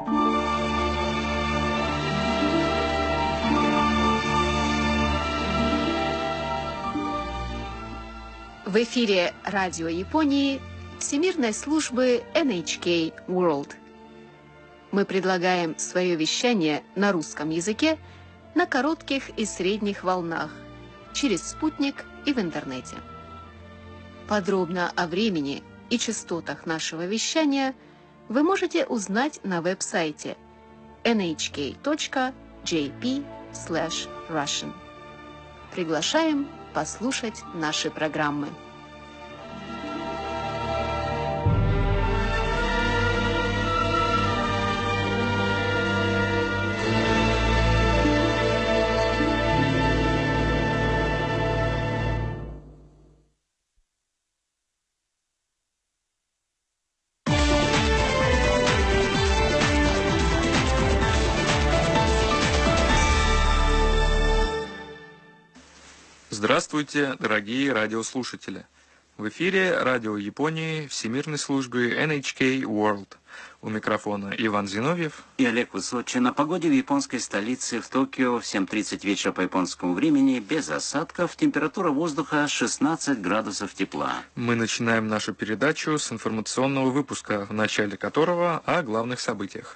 В эфире радио Японии Всемирной службы NHK World. Мы предлагаем свое вещание на русском языке на коротких и средних волнах, через спутник и в интернете. Подробно о времени и частотах нашего вещания вы можете узнать на веб-сайте nhk.jp/Russian. Приглашаем послушать наши программы. Здравствуйте, дорогие радиослушатели! В эфире радио Японии Всемирной службы NHK World. У микрофона Иван Зиновьев и Олег Высочин. О погоде в японской столице в Токио в 7:30 вечера по японскому времени, без осадков, температура воздуха 16 градусов тепла. Мы начинаем нашу передачу с информационного выпуска, в начале которого о главных событиях.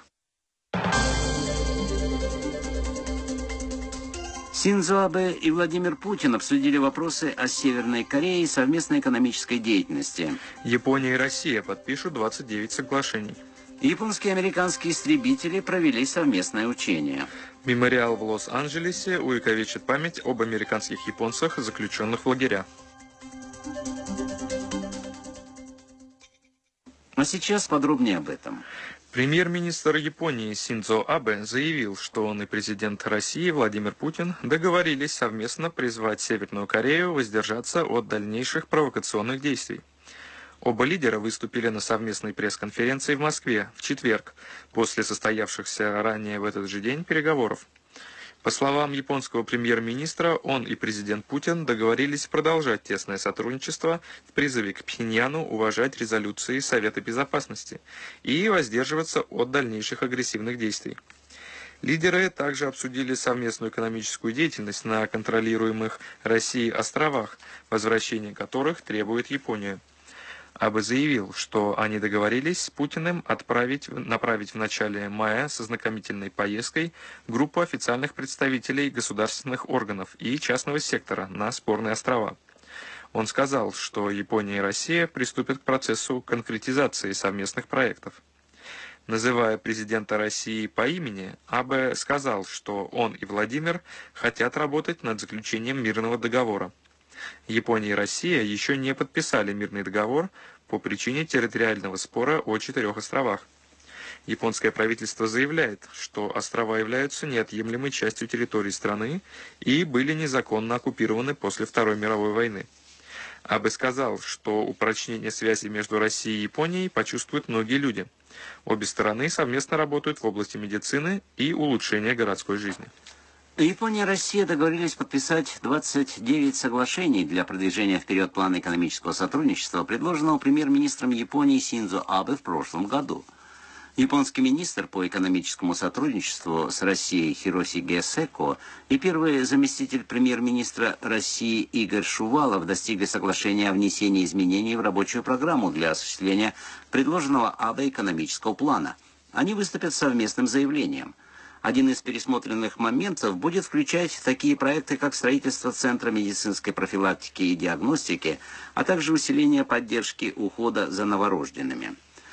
Синдзо Абэ и Владимир Путин обсудили вопросы о Северной Корее и совместной экономической деятельности. Япония и Россия подпишут 29 соглашений. Японские и американские истребители провели совместное учение. Мемориал в Лос-Анджелесе увековечит память об американских японцах, заключенных в лагеря. А сейчас подробнее об этом. Премьер-министр Японии Синдзо Абэ заявил, что он и президент России Владимир Путин договорились совместно призвать Северную Корею воздержаться от дальнейших провокационных действий. Оба лидера выступили на совместной пресс-конференции в Москве в четверг, после состоявшихся ранее в этот же день переговоров. По словам японского премьер-министра, он и президент Путин договорились продолжать тесное сотрудничество в призыве к Пхеньяну уважать резолюции Совета Безопасности и воздерживаться от дальнейших агрессивных действий. Лидеры также обсудили совместную экономическую деятельность на контролируемых Россией островах, возвращение которых требует Япония. Абэ заявил, что они договорились с Путиным направить в начале мая со знакомительной поездкой группу официальных представителей государственных органов и частного сектора на спорные острова. Он сказал, что Япония и Россия приступят к процессу конкретизации совместных проектов. Называя президента России по имени, Абэ сказал, что он и Владимир хотят работать над заключением мирного договора. Япония и Россия еще не подписали мирный договор по причине территориального спора о 4 островах. Японское правительство заявляет, что острова являются неотъемлемой частью территории страны и были незаконно оккупированы после Второй мировой войны. Абэ сказал, что упрочнение связи между Россией и Японией почувствуют многие люди. Обе стороны совместно работают в области медицины и улучшения городской жизни. Япония и Россия договорились подписать 29 соглашений для продвижения вперед плана экономического сотрудничества, предложенного премьер-министром Японии Синдзо Абэ в прошлом году. Японский министр по экономическому сотрудничеству с Россией Хиросиге Секо и первый заместитель премьер-министра России Игорь Шувалов достигли соглашения о внесении изменений в рабочую программу для осуществления предложенного Абэ экономического плана. Они выступят с совместным заявлением. Один из пересмотренных моментов будет включать такие проекты, как строительство Центра медицинской профилактики и диагностики, а также усиление поддержки ухода за новорожденными.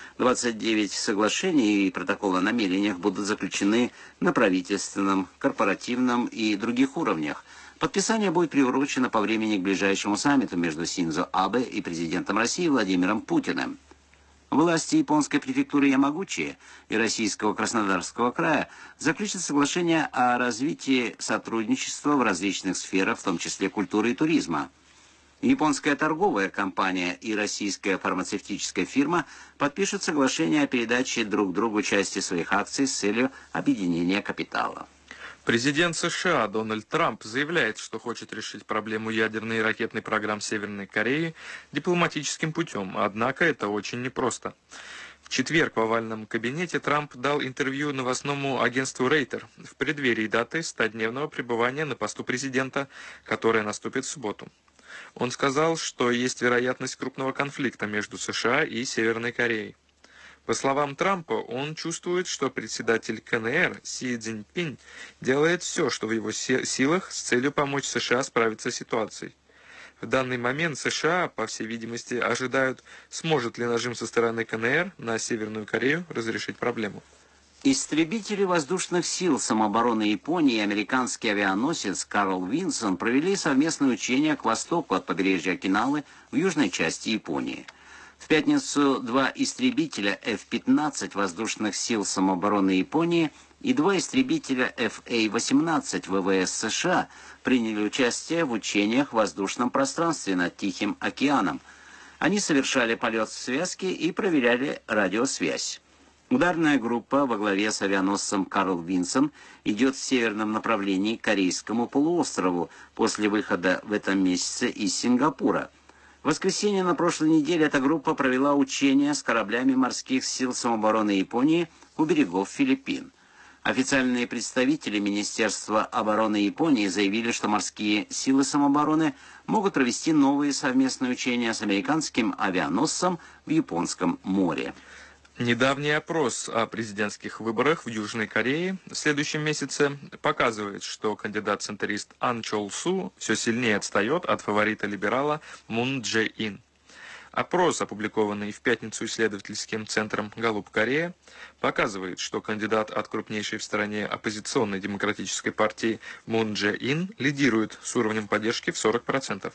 29 соглашений и протоколы о намерениях будут заключены на правительственном, корпоративном и других уровнях. Подписание будет приурочено по времени к ближайшему саммиту между Синдзо Абэ и президентом России Владимиром Путиным. Власти японской префектуры Ямагучи и российского Краснодарского края заключат соглашение о развитии сотрудничества в различных сферах, в том числе культуры и туризма. Японская торговая компания и российская фармацевтическая фирма подпишут соглашение о передаче друг другу части своих акций с целью объединения капитала. Президент США Дональд Трамп заявляет, что хочет решить проблему ядерной и ракетной программ Северной Кореи дипломатическим путем, однако это очень непросто. В четверг в овальном кабинете Трамп дал интервью новостному агентству Рейтер в преддверии даты 100-дневного пребывания на посту президента, которая наступит в субботу. Он сказал, что есть вероятность крупного конфликта между США и Северной Кореей. По словам Трампа, он чувствует, что председатель КНР Си Цзиньпинь делает все, что в его силах с целью помочь США справиться с ситуацией. В данный момент США, по всей видимости, ожидают, сможет ли нажим со стороны КНР на Северную Корею разрешить проблему. Истребители воздушных сил самообороны Японии и американский авианосец Карл Винсон провели совместное учение к востоку от побережья Окинавы в южной части Японии. В пятницу два истребителя F-15 воздушных сил самообороны Японии и два истребителя FA-18 ВВС США приняли участие в учениях в воздушном пространстве над Тихим океаном. Они совершали полет в связке и проверяли радиосвязь. Ударная группа во главе с авианосцем Карл Винсон идет в северном направлении к Корейскому полуострову после выхода в этом месяце из Сингапура. В воскресенье на прошлой неделе эта группа провела учения с кораблями морских сил самообороны Японии у берегов Филиппин. Официальные представители Министерства обороны Японии заявили, что морские силы самообороны могут провести новые совместные учения с американским авианосцем в Японском море. Недавний опрос о президентских выборах в Южной Корее в следующем месяце показывает, что кандидат-центрист Ан Чол Су все сильнее отстает от фаворита-либерала Мун Дже Ин. Опрос, опубликованный в пятницу исследовательским центром «Галлуп Корея», показывает, что кандидат от крупнейшей в стране оппозиционной демократической партии Мун Дже Ин лидирует с уровнем поддержки в 40%.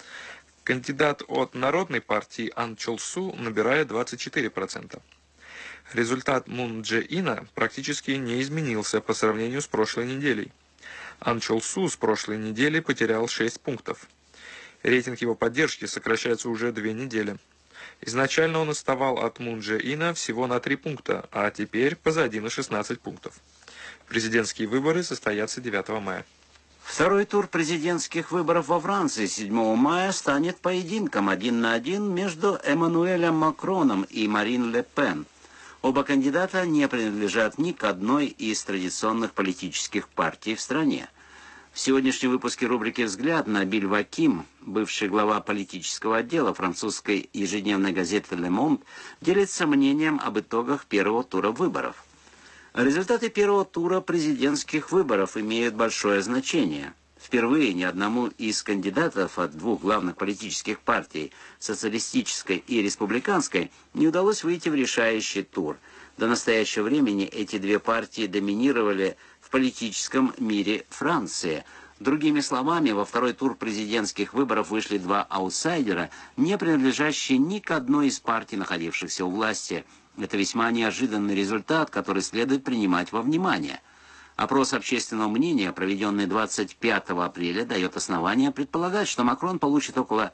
Кандидат от Народной партии Ан Чол Су набирает 24%. Результат Мун Дже Ина практически не изменился по сравнению с прошлой неделей. Ан Чол Су с прошлой недели потерял 6 пунктов. Рейтинг его поддержки сокращается уже 2 недели. Изначально он отставал от Мун Дже Ина всего на 3 пункта, а теперь позади на 16 пунктов. Президентские выборы состоятся 9 мая. Второй тур президентских выборов во Франции 7 мая станет поединком 1 на 1 между Эммануэлем Макроном и Марин Ле Пен. Оба кандидата не принадлежат ни к одной из традиционных политических партий в стране. В сегодняшнем выпуске рубрики «Взгляд» Набиль Ваким, бывший глава политического отдела французской ежедневной газеты «Ле Монд», делится мнением об итогах первого тура выборов. Результаты первого тура президентских выборов имеют большое значение. Впервые ни одному из кандидатов от двух главных политических партий, социалистической и республиканской, не удалось выйти в решающий тур. До настоящего времени эти две партии доминировали в политическом мире Франции. Другими словами, во второй тур президентских выборов вышли два аутсайдера, не принадлежащие ни к одной из партий, находившихся у власти. Это весьма неожиданный результат, который следует принимать во внимание. Опрос общественного мнения, проведенный 25 апреля, дает основания предполагать, что Макрон получит около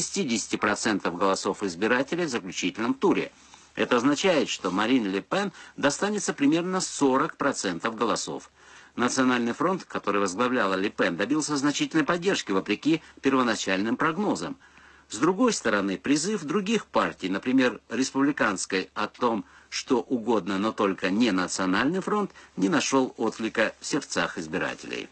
60% голосов избирателей в заключительном туре. Это означает, что Марин Ле Пен достанется примерно 40% голосов. Национальный фронт, который возглавляла Ле Пен, добился значительной поддержки вопреки первоначальным прогнозам. С другой стороны, призыв других партий, например, республиканской, о том, что угодно, но только не национальный фронт, не нашел отклика в сердцах избирателей.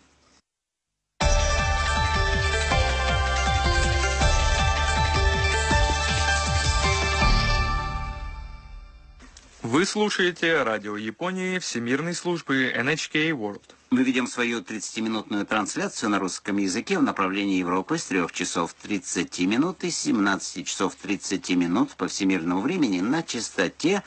Вы слушаете радио Японии Всемирной службы NHK World. Мы ведем свою 30-минутную трансляцию на русском языке в направлении Европы с 3 часов 30 минут и 17 часов 30 минут по всемирному времени на частоте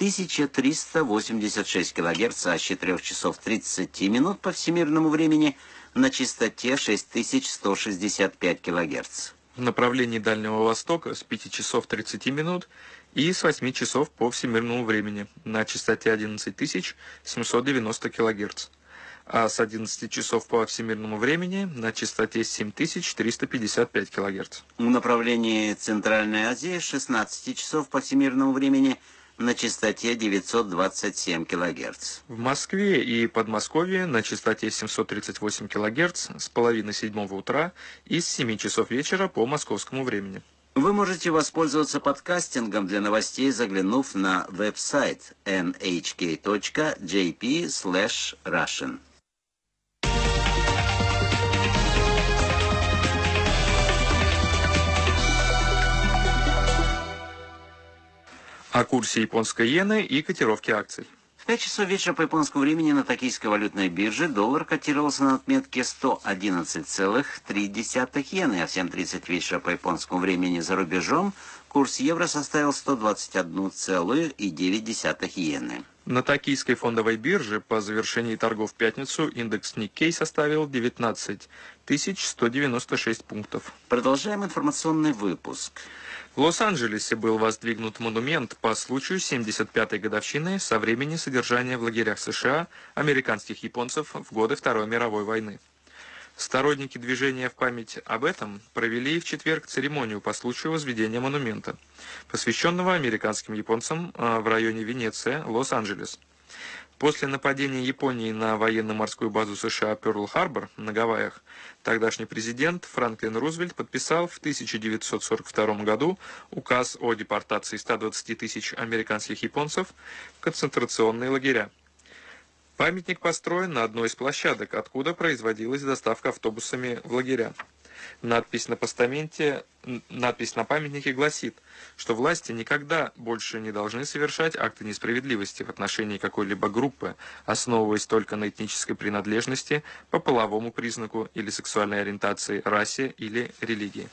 1386 кГц, а с 4 часов 30 минут по всемирному времени на частоте 6165 кГц. В направлении Дальнего Востока с 5 часов 30 минут и с 8 часов по всемирному времени на частоте 11790 кГц, а с 11 часов по всемирному времени на частоте 7355 кГц. В направлении Центральной Азии с 16 часов по всемирному времени на частоте 927 кГц. В Москве и Подмосковье на частоте 738 кГц с половины 7 утра и с 7 часов вечера по московскому времени. Вы можете воспользоваться подкастингом для новостей, заглянув на веб-сайт nhk.jp/Russian. О курсе японской иены и котировке акций. В 5 часов вечера по японскому времени на Токийской валютной бирже доллар котировался на отметке 111,3 иены, а в 7:30 вечера по японскому времени за рубежом курс евро составил 121,9 иены. На Токийской фондовой бирже по завершении торгов в пятницу индекс Nikkei составил 19 196 пунктов. Продолжаем информационный выпуск. В Лос-Анджелесе был воздвигнут монумент по случаю 75-й годовщины со времени содержания в лагерях США американских японцев в годы Второй мировой войны. Сторонники движения в память об этом провели в четверг церемонию по случаю возведения монумента, посвященного американским японцам в районе Венеция, Лос-Анджелес. После нападения Японии на военно-морскую базу США Пёрл-Харбор на Гавайях, тогдашний президент Франклин Рузвельт подписал в 1942 году указ о депортации 120 тысяч американских японцев в концентрационные лагеря. Памятник построен на одной из площадок, откуда производилась доставка автобусами в лагеря. Надпись на памятнике гласит, что власти никогда больше не должны совершать акты несправедливости в отношении какой-либо группы, основываясь только на этнической принадлежности, по половому признаку или сексуальной ориентации, расе или религии.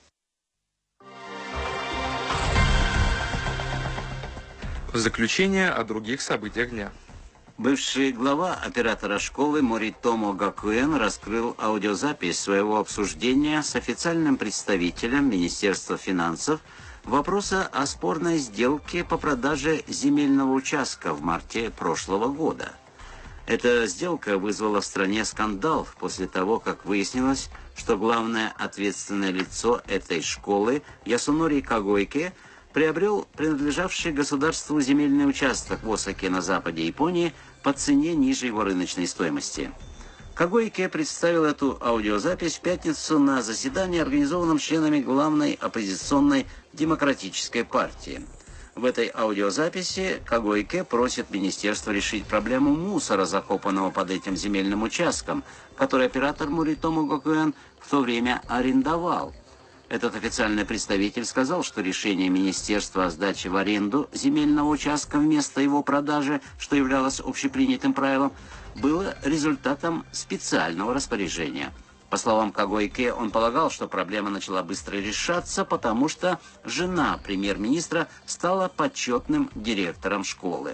В заключение о других событиях дня. Бывший глава оператора школы Моритомо Гакуэн раскрыл аудиозапись своего обсуждения с официальным представителем Министерства финансов вопроса о спорной сделке по продаже земельного участка в марте прошлого года. Эта сделка вызвала в стране скандал после того, как выяснилось, что главное ответственное лицо этой школы Ясунори Кагойке приобрел принадлежавший государству земельный участок в Осаке на западе Японии по цене ниже его рыночной стоимости. Кагойке представил эту аудиозапись в пятницу на заседании, организованном членами главной оппозиционной демократической партии. В этой аудиозаписи Кагойке просит министерство решить проблему мусора, закопанного под этим земельным участком, который оператор Моритомо Гакуэн в то время арендовал. Этот официальный представитель сказал, что решение министерства о сдаче в аренду земельного участка вместо его продажи, что являлось общепринятым правилом, было результатом специального распоряжения. По словам Кагойке, он полагал, что проблема начала быстро решаться, потому что жена премьер-министра стала почетным директором школы.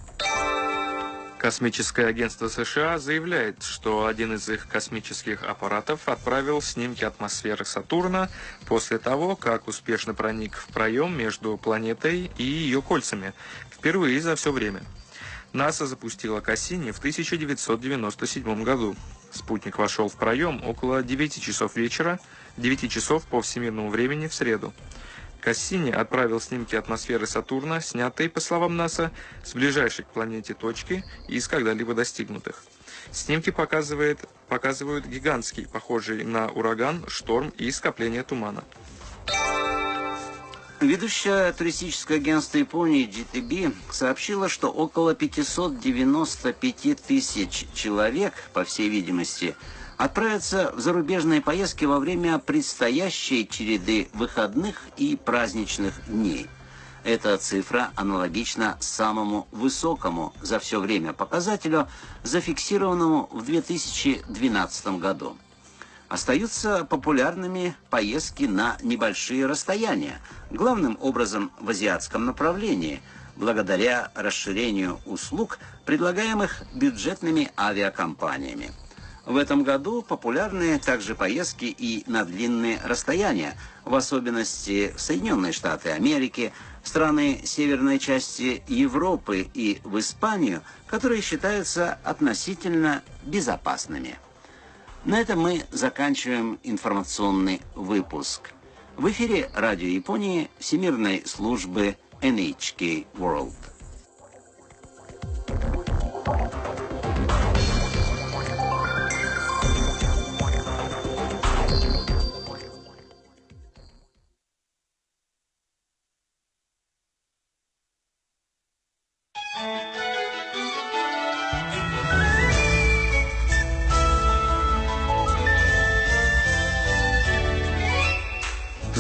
Космическое агентство США заявляет, что один из их космических аппаратов отправил снимки атмосферы Сатурна после того, как успешно проник в проем между планетой и ее кольцами, впервые за все время. НАСА запустила Кассини в 1997 году. Спутник вошел в проем около 9 часов вечера, 9 часов по всемирному времени в среду. Кассини отправил снимки атмосферы Сатурна, снятые, по словам НАСА, с ближайшей к планете точки из когда-либо достигнутых. Снимки показывают гигантский, похожий на ураган, шторм и скопление тумана. Ведущее туристическое агентство Японии GTB сообщило, что около 595 тысяч человек, по всей видимости, отправятся в зарубежные поездки во время предстоящей череды выходных и праздничных дней. Эта цифра аналогична самому высокому за все время показателю, зафиксированному в 2012 году. Остаются популярными поездки на небольшие расстояния, главным образом в азиатском направлении, благодаря расширению услуг, предлагаемых бюджетными авиакомпаниями. В этом году популярны также поездки и на длинные расстояния, в особенности в Соединенные Штаты Америки, страны северной части Европы и в Испанию, которые считаются относительно безопасными. На этом мы заканчиваем информационный выпуск. В эфире Радио Японии Всемирной службы NHK World.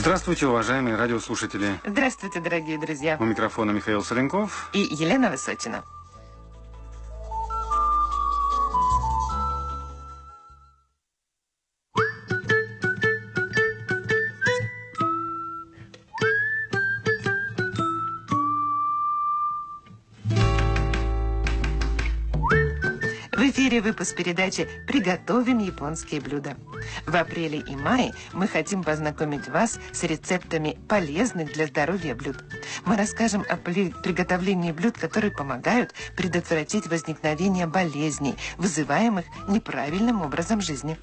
Здравствуйте, уважаемые радиослушатели. Здравствуйте, дорогие друзья. У микрофона Михаил Соленков и Елена Высочина. В эфире выпуск передачи «Приготовим японские блюда». В апреле и мае мы хотим познакомить вас с рецептами полезных для здоровья блюд. Мы расскажем о приготовлении блюд, которые помогают предотвратить возникновение болезней, вызываемых неправильным образом жизни.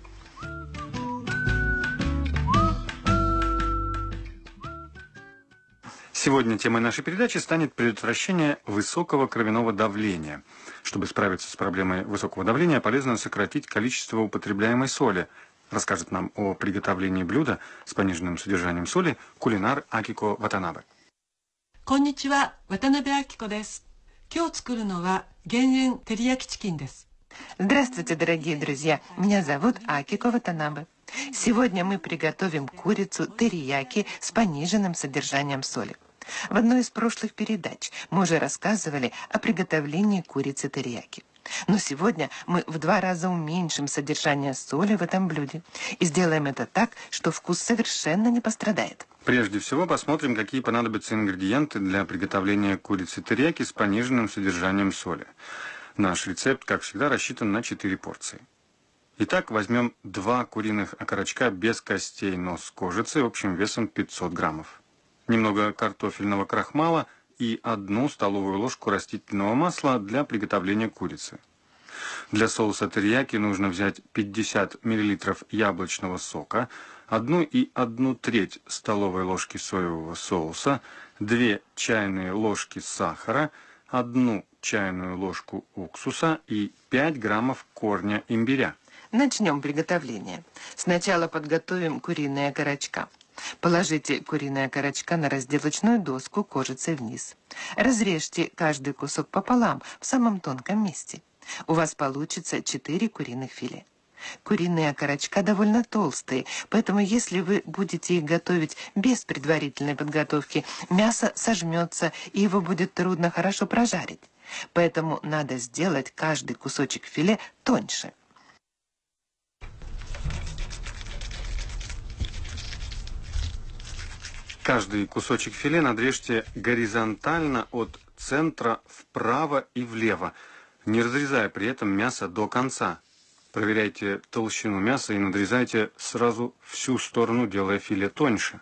Сегодня темой нашей передачи станет предотвращение высокого кровяного давления. Чтобы справиться с проблемой высокого давления, полезно сократить количество употребляемой соли. Расскажет нам о приготовлении блюда с пониженным содержанием соли кулинар Акико Ватанабе. Конничева, Ватанабе Акико десу. Кё цукуру но ва генрен терияки чикин десу. Здравствуйте, дорогие друзья. Меня зовут Акико Ватанабе. Сегодня мы приготовим курицу терияки с пониженным содержанием соли. В одной из прошлых передач мы уже рассказывали о приготовлении курицы терияки. Но сегодня мы в 2 раза уменьшим содержание соли в этом блюде. И сделаем это так, что вкус совершенно не пострадает. Прежде всего посмотрим, какие понадобятся ингредиенты для приготовления курицы терияки с пониженным содержанием соли. Наш рецепт, как всегда, рассчитан на 4 порции. Итак, возьмем 2 куриных окорочка без костей, но с кожицей общим весом 500 граммов. Немного картофельного крахмала и 1 столовую ложку растительного масла для приготовления курицы. Для соуса терияки нужно взять 50 мл яблочного сока, 1,1 столовой ложки соевого соуса, 2 чайные ложки сахара, 1 чайную ложку уксуса и 5 граммов корня имбиря. Начнем приготовление. Сначала подготовим куриные окорочка. Положите куриные окорочка на разделочную доску кожицей вниз. Разрежьте каждый кусок пополам в самом тонком месте. У вас получится 4 куриных филе. Куриные окорочка довольно толстые, поэтому если вы будете их готовить без предварительной подготовки, мясо сожмется и его будет трудно хорошо прожарить. Поэтому надо сделать каждый кусочек филе тоньше. Каждый кусочек филе надрежьте горизонтально от центра вправо и влево, не разрезая при этом мясо до конца. Проверяйте толщину мяса и надрезайте сразу всю сторону, делая филе тоньше.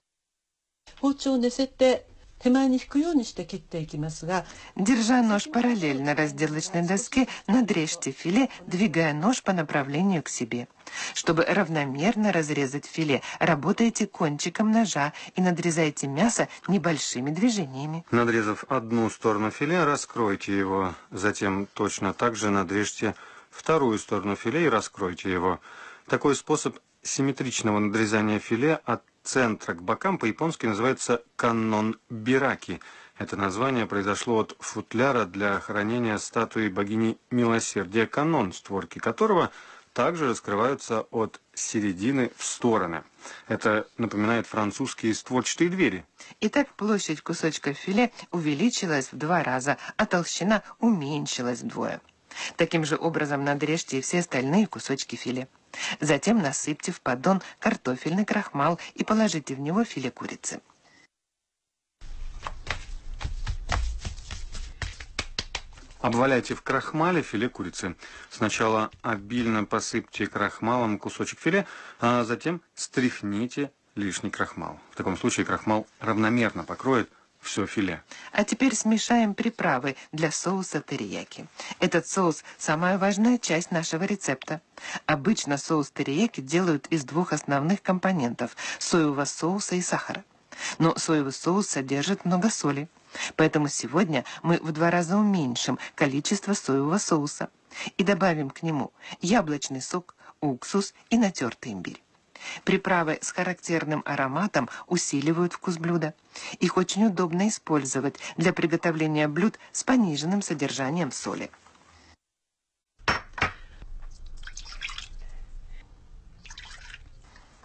Держа нож параллельно разделочной доске, надрежьте филе, двигая нож по направлению к себе. Чтобы равномерно разрезать филе, работайте кончиком ножа и надрезайте мясо небольшими движениями. Надрезав 1 сторону филе, раскройте его. Затем точно так же надрежьте 2 сторону филе и раскройте его. Такой способ симметричного надрезания филе от центра к бокам по-японски называется каннон-бираки. Это название произошло от футляра для хранения статуи богини милосердия канон, створки которого также раскрываются от середины в стороны. Это напоминает французские створчатые двери. Итак, площадь кусочка филе увеличилась в 2 раза, а толщина уменьшилась вдвое. Таким же образом надрежьте и все остальные кусочки филе. Затем насыпьте в поддон картофельный крахмал и положите в него филе курицы. Обваляйте в крахмале филе курицы. Сначала обильно посыпьте крахмалом кусочек филе, а затем стряхните лишний крахмал. В таком случае крахмал равномерно покроет все филе. А теперь смешаем приправы для соуса терияки. Этот соус – самая важная часть нашего рецепта. Обычно соус терияки делают из 2 основных компонентов – соевого соуса и сахара. Но соевый соус содержит много соли. Поэтому сегодня мы в 2 раза уменьшим количество соевого соуса и добавим к нему яблочный сок, уксус и натертый имбирь. Приправы с характерным ароматом усиливают вкус блюда. Их очень удобно использовать для приготовления блюд с пониженным содержанием соли.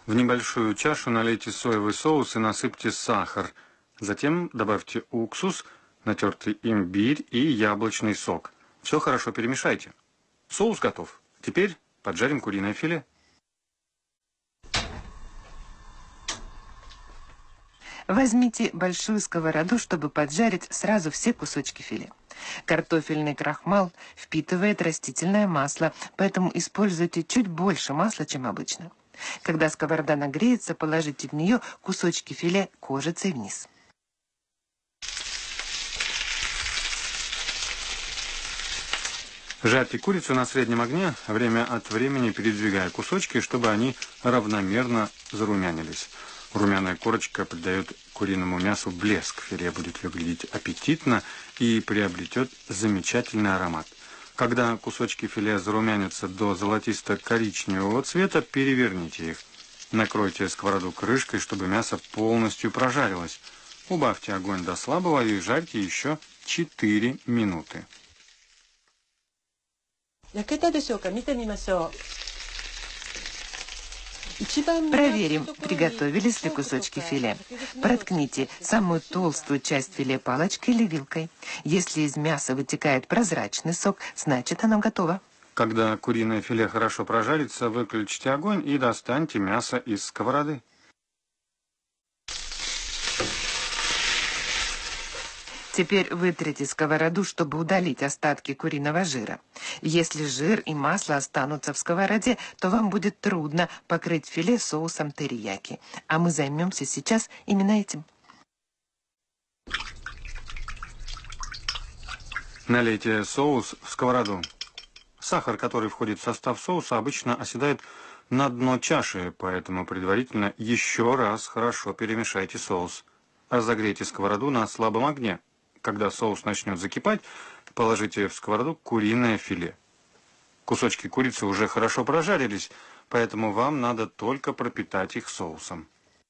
В небольшую чашу налейте соевый соус и насыпьте сахар. Затем добавьте уксус, натертый имбирь и яблочный сок. Все хорошо перемешайте. Соус готов. Теперь поджарим куриное филе. Возьмите большую сковороду, чтобы поджарить сразу все кусочки филе. Картофельный крахмал впитывает растительное масло, поэтому используйте чуть больше масла, чем обычно. Когда сковорода нагреется, положите в нее кусочки филе кожицей вниз. Жарьте курицу на среднем огне, время от времени передвигая кусочки, чтобы они равномерно зарумянились. Румяная корочка придает куриному мясу блеск. Филе будет выглядеть аппетитно и приобретет замечательный аромат. Когда кусочки филе зарумянятся до золотисто-коричневого цвета, переверните их. Накройте сковороду крышкой, чтобы мясо полностью прожарилось. Убавьте огонь до слабого и жарьте еще 4 минуты. Проверим, приготовились ли кусочки филе. Проткните самую толстую часть филе палочкой или вилкой. Если из мяса вытекает прозрачный сок, значит оно готово. Когда куриное филе хорошо прожарится, выключите огонь и достаньте мясо из сковороды. Теперь вытрите сковороду, чтобы удалить остатки куриного жира. Если жир и масло останутся в сковороде, то вам будет трудно покрыть филе соусом терияки. А мы займемся сейчас именно этим. Налейте соус в сковороду. Сахар, который входит в состав соуса, обычно оседает на дно чаши, поэтому предварительно еще раз хорошо перемешайте соус. Разогрейте сковороду на слабом огне. Когда соус начнет закипать, положите в сковороду куриное филе. Кусочки курицы уже хорошо прожарились, поэтому вам надо только пропитать их соусом.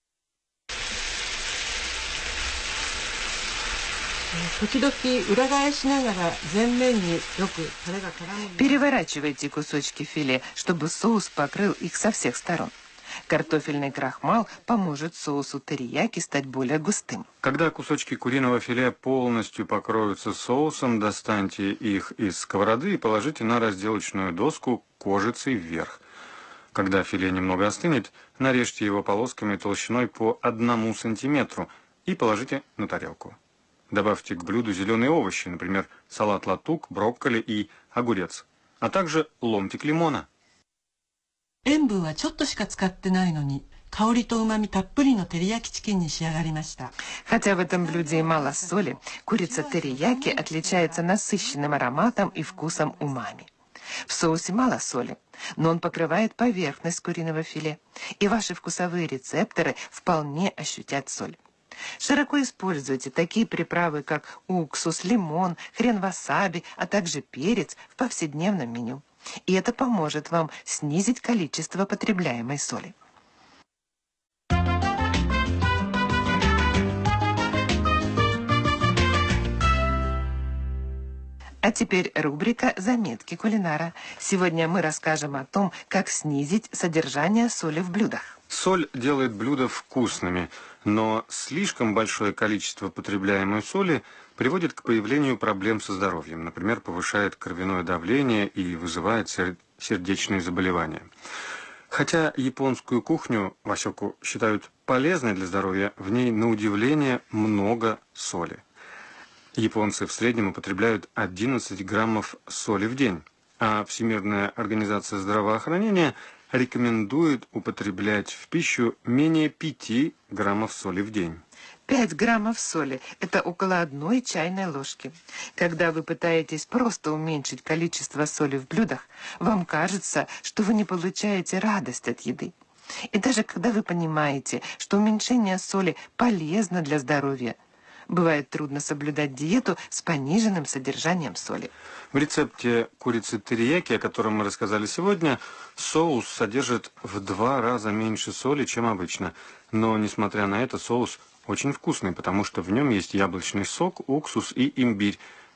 Переворачивайте кусочки филе, чтобы соус покрыл их со всех сторон. Картофельный крахмал поможет соусу терияки стать более густым. Когда кусочки куриного филе полностью покроются соусом, достаньте их из сковороды и положите на разделочную доску кожицей вверх. Когда филе немного остынет, нарежьте его полосками толщиной по 1 сантиметру и положите на тарелку. Добавьте к блюду зеленые овощи, например, салат-латук, брокколи и огурец, а также ломтик лимона. 塩分はちょっとしか使ってないのに、香りと旨味たっぷりの照り焼きチキンに仕上がりました。 Хотя в этом блюде и мало соли, курица терияки отличается насыщенным ароматом и вкусом умами. В соусе мало соли, но он покрывает поверхность куриного филе, и ваши вкусовые рецепторы вполне ощутят соль. Широко используйте такие приправы, как уксус, лимон, хрен васаби, а также перец в повседневном меню. И это поможет вам снизить количество потребляемой соли. А теперь рубрика «Заметки кулинара». Сегодня мы расскажем о том, как снизить содержание соли в блюдах. Соль делает блюда вкусными, но слишком большое количество потребляемой соли приводит к появлению проблем со здоровьем. Например, повышает кровяное давление и вызывает сердечные заболевания. Хотя японскую кухню васёку считают полезной для здоровья, в ней на удивление много соли. Японцы в среднем употребляют 11 граммов соли в день, а Всемирная организация здравоохранения рекомендует употреблять в пищу менее 5 граммов соли в день. 5 граммов соли – это около 1 чайной ложки. Когда вы пытаетесь просто уменьшить количество соли в блюдах, вам кажется, что вы не получаете радость от еды. И даже когда вы понимаете, что уменьшение соли полезно для здоровья, бывает трудно соблюдать диету с пониженным содержанием соли. В рецепте курицы терияки, о котором мы рассказали сегодня, соус содержит в 2 раза меньше соли, чем обычно. Но, несмотря на это, соус очень вкусный, потому что в нем есть яблочный сок, уксус и имбирь.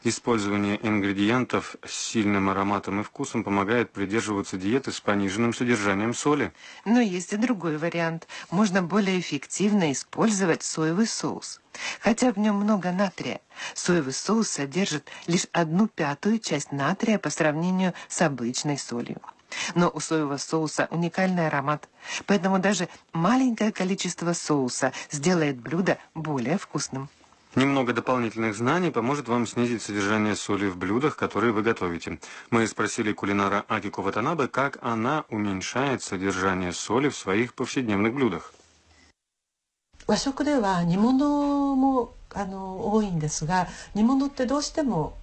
Использование ингредиентов с сильным ароматом и вкусом помогает придерживаться диеты с пониженным содержанием соли. Но есть и другой вариант. Можно более эффективно использовать соевый соус. Хотя в нем много натрия, соевый соус содержит лишь 1/5 часть натрия по сравнению с обычной солью. Но у соевого соуса уникальный аромат, поэтому даже маленькое количество соуса сделает блюдо более вкусным. Немного дополнительных знаний поможет вам снизить содержание соли в блюдах, которые вы готовите. Мы спросили кулинара Акико Ватанабе, как она уменьшает содержание соли в своих повседневных блюдах. 和食では煮物も多いんですが、煮物ってどうしても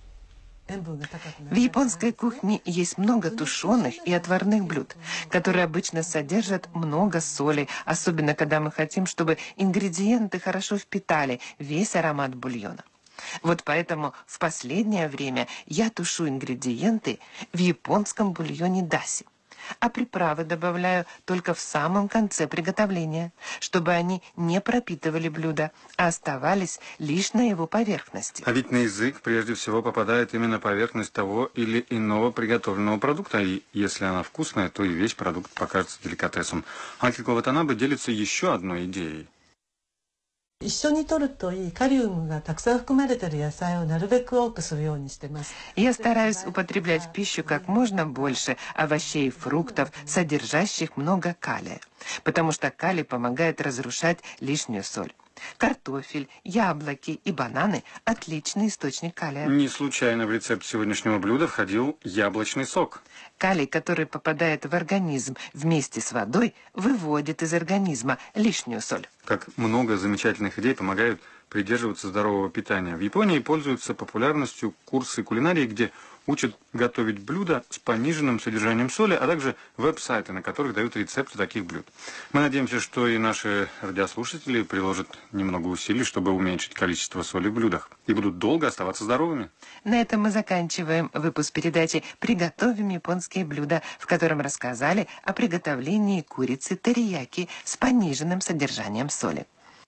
В японской кухне есть много тушеных и отварных блюд, которые обычно содержат много соли, особенно когда мы хотим, чтобы ингредиенты хорошо впитали весь аромат бульона. Вот поэтому в последнее время я тушу ингредиенты в японском бульоне даси, а приправы добавляю только в самом конце приготовления, чтобы они не пропитывали блюдо, а оставались лишь на его поверхности. А ведь на язык прежде всего попадает именно поверхность того или иного приготовленного продукта, и если она вкусная, то и весь продукт покажется деликатесом. Акико Ватанабе делится еще одной идеей. 一緒に摂るといいカリウムがたくさん含まれている野菜をなるべく多くするようにしてます。 Я стараюсь употреблять в пищу как можно больше овощей и фруктов, содержащих много калия, потому что калий помогает разрушать лишнюю соль. Картофель, яблоки и бананы – отличный источник калия. Не случайно в рецепт сегодняшнего блюда входил яблочный сок. Калий, который попадает в организм вместе с водой, выводит из организма лишнюю соль. Как много замечательных идей помогают придерживаться здорового питания. В Японии пользуются популярностью курсы кулинарии, где учат готовить блюда с пониженным содержанием соли, а также веб-сайты, на которых дают рецепты таких блюд. Мы надеемся, что и наши радиослушатели приложат немного усилий, чтобы уменьшить количество соли в блюдах, и будут долго оставаться здоровыми. На этом мы заканчиваем выпуск передачи «Приготовим японские блюда», в котором рассказали о приготовлении курицы терияки с пониженным содержанием соли.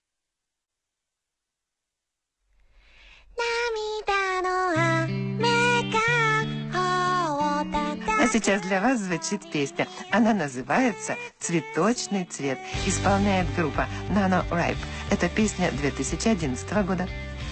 А сейчас для вас звучит песня. Она называется «Цветочный цвет». Исполняет группа Nano Ripe. Это песня 2011 года.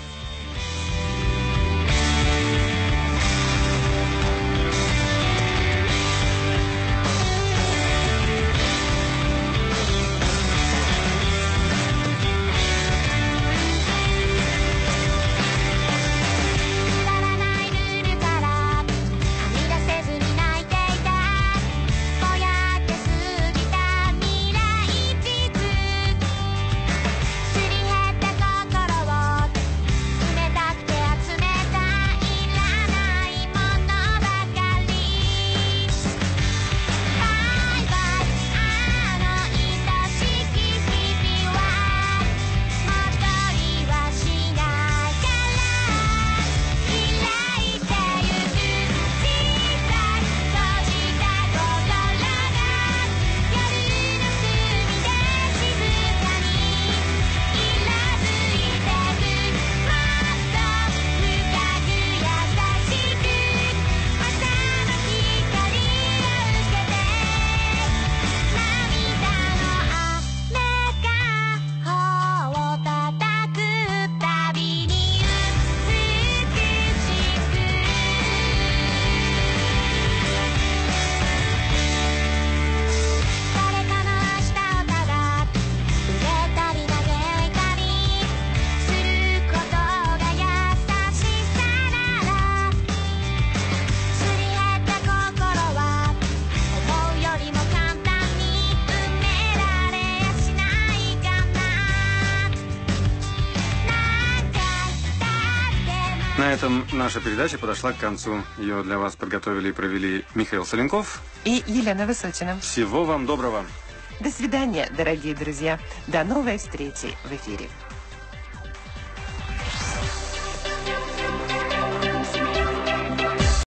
На этом наша передача подошла к концу. Ее для вас подготовили и провели Михаил Соленков и Елена Высочина. Всего вам доброго. До свидания, дорогие друзья. До новой встречи в эфире.